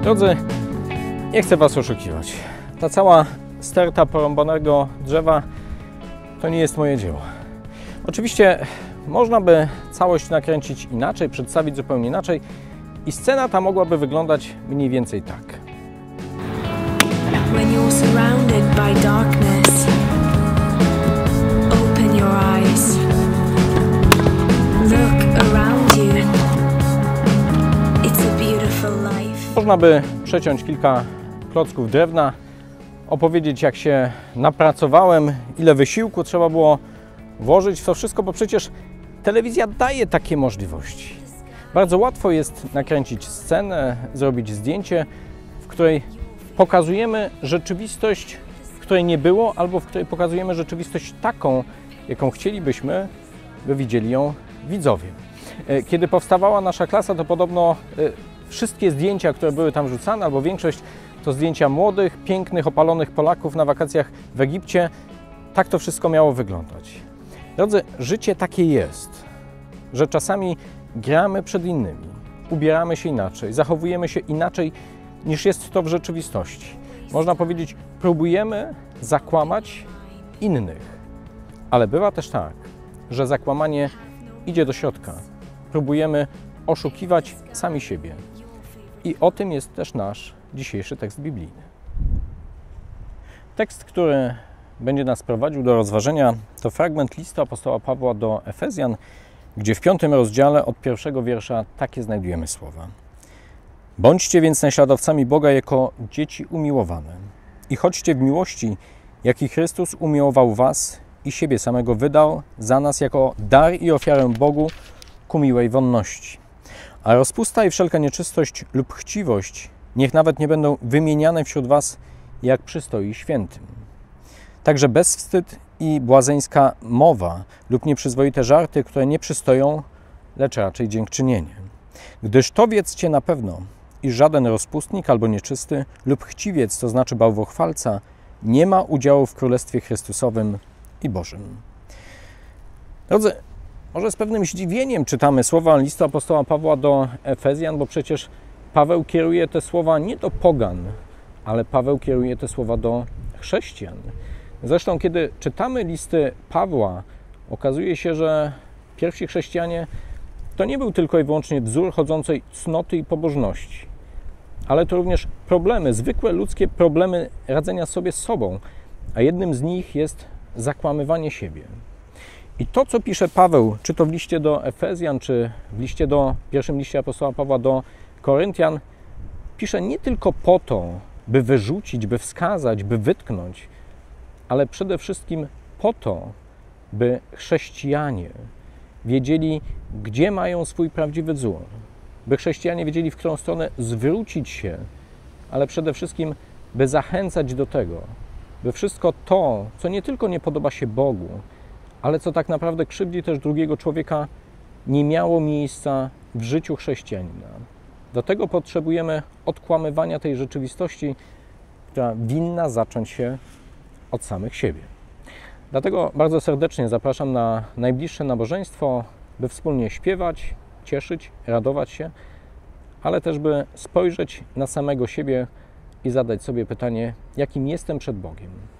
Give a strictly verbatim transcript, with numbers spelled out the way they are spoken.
Drodzy, nie chcę Was oszukiwać. Ta cała sterta porąbanego drzewa to nie jest moje dzieło. Oczywiście można by całość nakręcić inaczej, przedstawić zupełnie inaczej i scena ta mogłaby wyglądać mniej więcej tak. When you're surrounded by darkness, open your eyes. Look around you. It's a beautiful life. Można by przeciąć kilka klocków drewna, opowiedzieć, jak się napracowałem, ile wysiłku trzeba było włożyć w to wszystko, bo przecież telewizja daje takie możliwości. Bardzo łatwo jest nakręcić scenę, zrobić zdjęcie, w której pokazujemy rzeczywistość, w której nie było, albo w której pokazujemy rzeczywistość taką, jaką chcielibyśmy, by widzieli ją widzowie. Kiedy powstawała nasza klasa, to podobno wszystkie zdjęcia, które były tam rzucane, albo większość, to zdjęcia młodych, pięknych, opalonych Polaków na wakacjach w Egipcie. Tak to wszystko miało wyglądać. Drodzy, życie takie jest, że czasami gramy przed innymi, ubieramy się inaczej, zachowujemy się inaczej, niż jest to w rzeczywistości. Można powiedzieć, próbujemy zakłamać innych, ale bywa też tak, że zakłamanie idzie do środka. Próbujemy oszukiwać sami siebie. I o tym jest też nasz dzisiejszy tekst biblijny. Tekst, który będzie nas prowadził do rozważenia, to fragment listu apostoła Pawła do Efezjan, gdzie w piątym rozdziale od pierwszego wiersza takie znajdujemy słowa. Bądźcie więc naśladowcami Boga jako dzieci umiłowane i chodźcie w miłości, jaki Chrystus umiłował was i siebie samego wydał za nas jako dar i ofiarę Bogu ku miłej wonności. A rozpusta i wszelka nieczystość lub chciwość niech nawet nie będą wymieniane wśród was, jak przystoi świętym. Także bezwstyd i błazeńska mowa lub nieprzyzwoite żarty, które nie przystoją, lecz raczej dziękczynienie. Gdyż to wiedzcie na pewno, iż żaden rozpustnik albo nieczysty lub chciwiec, to znaczy bałwochwalca, nie ma udziału w Królestwie Chrystusowym i Bożym. Drodzy, może z pewnym zdziwieniem czytamy słowa listu apostoła Pawła do Efezjan, bo przecież Paweł kieruje te słowa nie do pogan, ale Paweł kieruje te słowa do chrześcijan. Zresztą, kiedy czytamy listy Pawła, okazuje się, że pierwsi chrześcijanie to nie był tylko i wyłącznie wzór chodzącej cnoty i pobożności, ale to również problemy, zwykłe ludzkie problemy radzenia sobie z sobą, a jednym z nich jest zakłamywanie siebie. I to, co pisze Paweł, czy to w liście do Efezjan, czy w liście do, pierwszym liście apostoła Pawła do Koryntian, pisze nie tylko po to, by wyrzucić, by wskazać, by wytknąć, ale przede wszystkim po to, by chrześcijanie wiedzieli, gdzie mają swój prawdziwy wzór, by chrześcijanie wiedzieli, w którą stronę zwrócić się, ale przede wszystkim, by zachęcać do tego, by wszystko to, co nie tylko nie podoba się Bogu, ale co tak naprawdę krzywdzi też drugiego człowieka, nie miało miejsca w życiu chrześcijanina. Do tego potrzebujemy odkłamywania tej rzeczywistości, która winna zacząć się od samych siebie. Dlatego bardzo serdecznie zapraszam na najbliższe nabożeństwo, by wspólnie śpiewać, cieszyć, radować się, ale też by spojrzeć na samego siebie i zadać sobie pytanie, jakim jestem przed Bogiem.